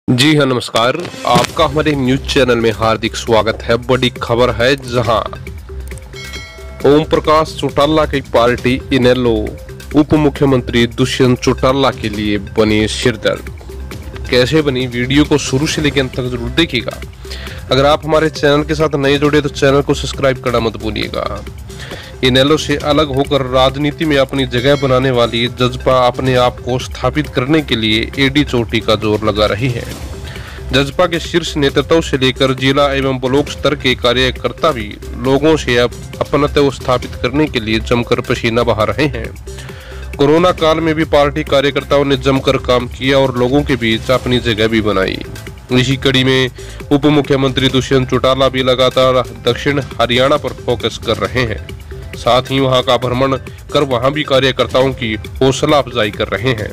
जी हाँ, नमस्कार। आपका हमारे न्यूज चैनल में हार्दिक स्वागत है। बड़ी खबर है, जहां ओम प्रकाश चौटाला की पार्टी इनेलो उप मुख्यमंत्री दुष्यंत चौटाला के लिए बनी सिरदर्द। कैसे बनी, वीडियो को शुरू से लेकर अंत तक जरूर देखिएगा। अगर आप हमारे चैनल के साथ नए जुड़े तो चैनल को सब्सक्राइब करना मत भूलिएगा। इनेलो से अलग होकर राजनीति में अपनी जगह बनाने वाली जजपा अपने आप को स्थापित करने के लिए एडी चोटी का जोर लगा रही है। जजपा के शीर्ष नेतृत्व से लेकर जिला एवं ब्लॉक स्तर के कार्यकर्ता भी लोगों से अपनत्व स्थापित करने के लिए जमकर पसीना बहा रहे हैं। कोरोना काल में भी पार्टी कार्यकर्ताओं ने जमकर काम किया और लोगों के बीच अपनी जगह भी बनाई। इसी कड़ी में उप मुख्यमंत्री दुष्यंत चौटाला भी लगातार दक्षिण हरियाणा पर फोकस कर रहे हैं। साथ ही वहां का भ्रमण कर वहां भी कार्यकर्ताओं की हौसला अफजाई कर रहे हैं।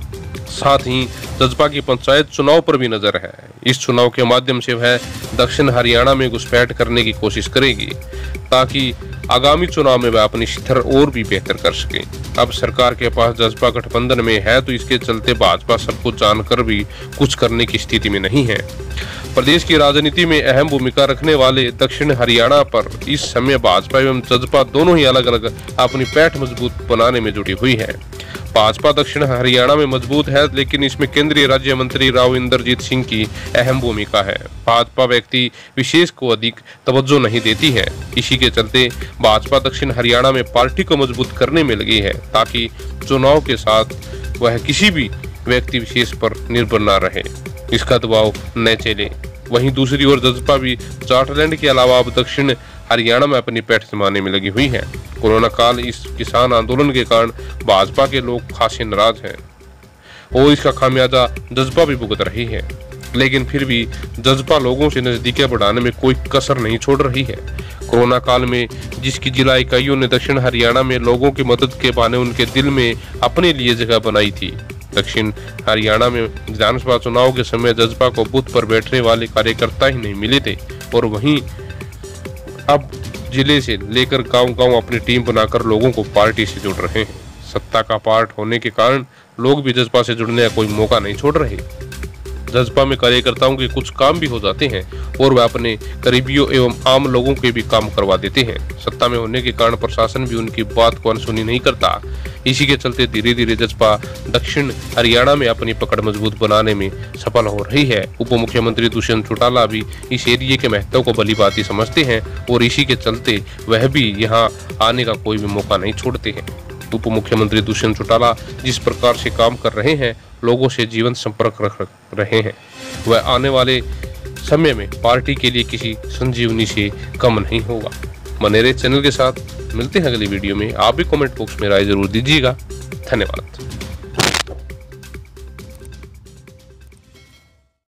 साथ ही जजपा की पंचायत चुनाव पर भी नजर है। इस चुनाव के माध्यम से वह दक्षिण हरियाणा में घुसपैठ करने की कोशिश करेगी, ताकि आगामी चुनाव में वह अपनी स्थिति और भी बेहतर कर सके। अब सरकार के पास जजपा गठबंधन में है, तो इसके चलते भाजपा सब कुछ जानकर भी कुछ करने की स्थिति में नहीं है। प्रदेश की राजनीति में अहम भूमिका रखने वाले दक्षिण हरियाणा पर इस समय भाजपा एवं जजपा दोनों ही अलग अलग अपनी पैठ मजबूत बनाने में जुटी हुई है। भाजपा दक्षिण हरियाणा में मजबूत है, लेकिन इसमें केंद्रीय राज्य मंत्री राव इंद्रजीत सिंह की अहम भूमिका है। भाजपा व्यक्ति विशेष को अधिक तवज्जो नहीं देती है। इसी के चलते भाजपा दक्षिण हरियाणा में पार्टी को मजबूत करने में लगी है, ताकि चुनाव के साथ वह किसी भी व्यक्ति विशेष पर निर्भर न रहे, इसका दबाव न चले। वहीं दूसरी ओर जजपा भी जाटलैंड के अलावा अब दक्षिण हरियाणा में अपनी पैठ जमाने में लगी हुई है। कोरोना काल इस किसान आंदोलन के कारण भाजपा के लोग खासे नाराज हैं और इसका खामियाजा जजपा भी भुगत रही है। लेकिन फिर भी जजपा लोगों से नजदीकियां बढ़ाने में कोई कसर नहीं छोड़ रही है। कोरोना काल में जिसकी जिला इकाइयों ने दक्षिण हरियाणा में लोगों की मदद के बहाने उनके दिल में अपने लिए जगह बनाई थी। दक्षिण हरियाणा में विधानसभा चुनाव के समय जजपा को बूथ पर बैठने वाले कार्यकर्ता ही नहीं मिले थे, और वहीं अब जिले से लेकर गांव-गांव अपनी टीम बनाकर लोगों को पार्टी से जोड़ रहे हैं। सत्ता का पार्ट होने के कारण लोग भी जजपा से जुड़ने का कोई मौका नहीं छोड़ रहे। जजपा में कार्यकर्ताओं के कुछ काम भी हो जाते हैं और वह अपने करीबियों एवं आम लोगों के भी काम करवा देते हैं। सत्ता में होने के कारण प्रशासन भी उनकी बात को अनसुनी नहीं करता। इसी के चलते धीरे धीरे जजपा दक्षिण हरियाणा में अपनी पकड़ मजबूत बनाने में सफल हो रही है। उप मुख्यमंत्री दुष्यंत चौटाला भी इस एरिया के महत्व को भली भांति समझते हैं और इसी के चलते वह भी यहाँ आने का कोई भी मौका नहीं छोड़ते हैं। उप मुख्यमंत्री दुष्यंत चौटाला जिस प्रकार से काम कर रहे हैं, लोगों से जीवन संपर्क रख रहे हैं, वह आने वाले समय में पार्टी के लिए किसी संजीवनी से कम नहीं होगा। बने रहिए चैनल के साथ। मिलते हैं अगली वीडियो में। आप भी कमेंट बॉक्स में राय जरूर दीजिएगा। धन्यवाद।